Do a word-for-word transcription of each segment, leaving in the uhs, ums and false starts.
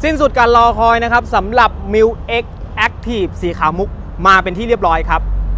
สิ้นสุดการรอคอยนะครับสำหรับ มิว เอ็กซ์ Active สีขาวมุกมาเป็นที่เรียบร้อยครับ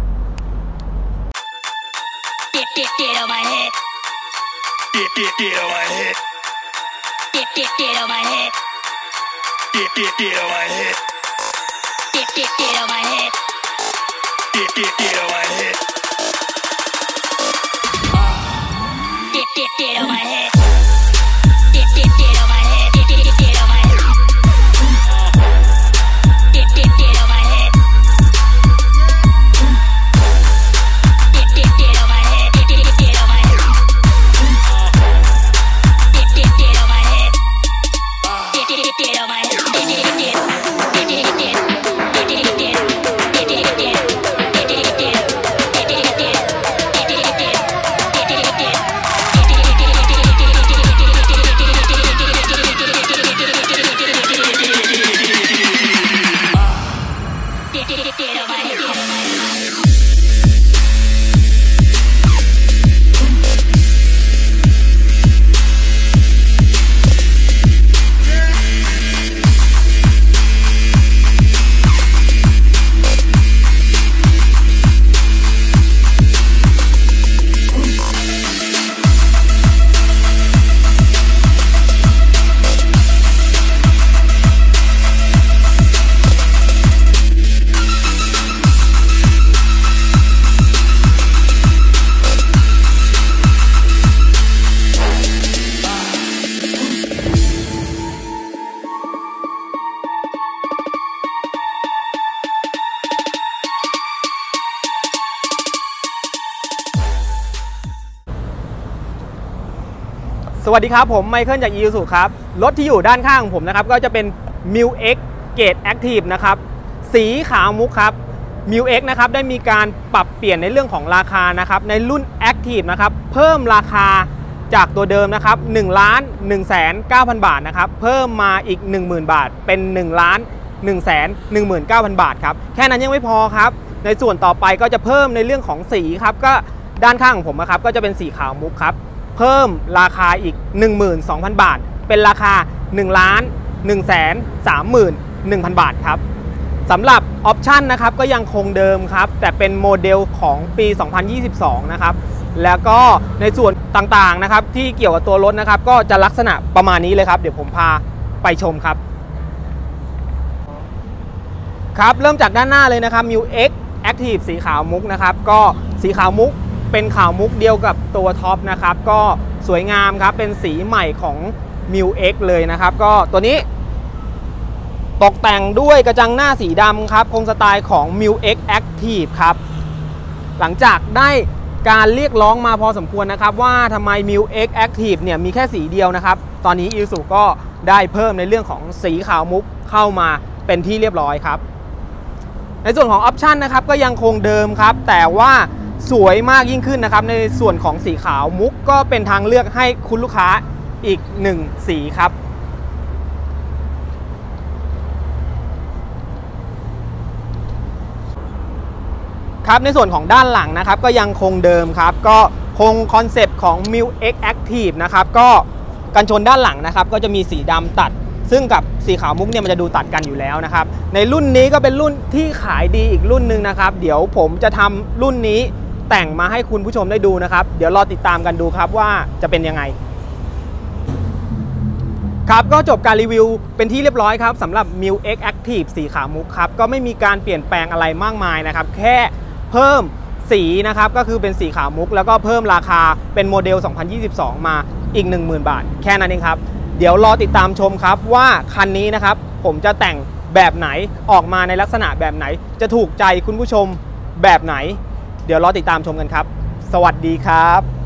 สวัสดีครับผมไมเคิลจาก อี ซู ซู ครับรถที่อยู่ด้านข้างของผมนะครับก็จะเป็น มิว เอ็กซ์ Gate Active นะครับสีขาวมุกครับ มิว เอ็กซ์ นะครับได้มีการปรับเปลี่ยนในเรื่องของราคานะครับในรุ่น Active นะครับเพิ่มราคาจากตัวเดิมนะครับหนึ่งล้านหนึ่งแสนเก้าพัน บาทนะครับเพิ่มมาอีก หนึ่งหมื่น บาทเป็นหนึ่งล้านหนึ่งแสนหนึ่งหมื่นเก้าพัน บาทครับแค่นั้นยังไม่พอครับในส่วนต่อไปก็จะเพิ่มในเรื่องของสีครับก็ด้านข้างของผมนะครับก็จะเป็นสีขาวมุกครับเพิ่มราคาอีก หนึ่งหมื่นสองพัน บาทเป็นราคา หนึ่งล้านหนึ่งแสนสามหมื่นหนึ่งพัน บาทครับสำหรับออปชันนะครับก็ยังคงเดิมครับแต่เป็นโมเดลของปี สองพันยี่สิบสอง นะครับแล้วก็ในส่วนต่างๆนะครับที่เกี่ยวกับตัวรถนะครับก็จะลักษณะประมาณนี้เลยครับเดี๋ยวผมพาไปชมครับครับเริ่มจากด้านหน้าเลยนะครับ มิว เอ็กซ์ Active สีขาวมุกนะครับก็สีขาวมุกเป็นขาวมุกเดียวกับตัวท็อปนะครับก็สวยงามครับเป็นสีใหม่ของ มิว เอ็กซ์ เลยนะครับก็ตัวนี้ตกแต่งด้วยกระจังหน้าสีดำครับคงสไตล์ของ มิว เอ็กซ์ Active ครับหลังจากได้การเรียกร้องมาพอสมควรนะครับว่าทำไม มิว เอ็กซ์ Active เนี่ยมีแค่สีเดียวนะครับตอนนี้ อี ซู ซู ก็ได้เพิ่มในเรื่องของสีขาวมุกเข้ามาเป็นที่เรียบร้อยครับในส่วนของออปชันนะครับก็ยังคงเดิมครับแต่ว่าสวยมากยิ่งขึ้นนะครับในส่วนของสีขาวมุกก็เป็นทางเลือกให้คุณลูกค้าอีกหนึ่งสีครับครับในส่วนของด้านหลังนะครับก็ยังคงเดิมครับก็คงคอนเซปต์ของ มิว เอ็กซ์ Active นะครับก็กันชนด้านหลังนะครับก็จะมีสีดำตัดซึ่งกับสีขาวมุกเนี่ยมันจะดูตัดกันอยู่แล้วนะครับในรุ่นนี้ก็เป็นรุ่นที่ขายดีอีกรุ่นหนึ่งนะครับเดี๋ยวผมจะทำรุ่นนี้แต่งมาให้คุณผู้ชมได้ดูนะครับเดี๋ยวรอติดตามกันดูครับว่าจะเป็นยังไงครับก็จบการรีวิวเป็นที่เรียบร้อยครับสำหรับ มิว เอ็กซ์ Active สีขาวมุกครับก็ไม่มีการเปลี่ยนแปลงอะไรมากมายนะครับแค่เพิ่มสีนะครับก็คือเป็นสีขาวมุกแล้วก็เพิ่มราคาเป็นโมเดล สองพันยี่สิบสอง มาอีก หนึ่งหมื่น บาทแค่นั้นเองครับเดี๋ยวรอติดตามชมครับว่าคันนี้นะครับผมจะแต่งแบบไหนออกมาในลักษณะแบบไหนจะถูกใจคุณผู้ชมแบบไหนเดี๋ยวรอติดตามชมกันครับสวัสดีครับ